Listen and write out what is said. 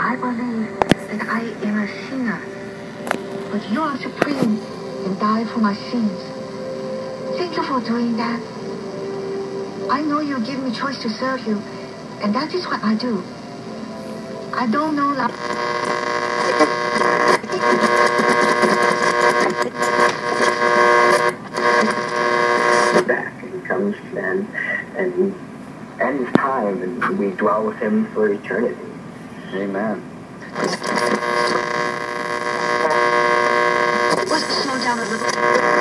I believe that I am a sinner, but you are supreme and died for my sins. Thank you for doing that. I know you give me choice to serve you, and that is what I do. I don't know that. Back, and he comes and ends time, and we dwell with him for eternity. Amen. Let's slow down a little.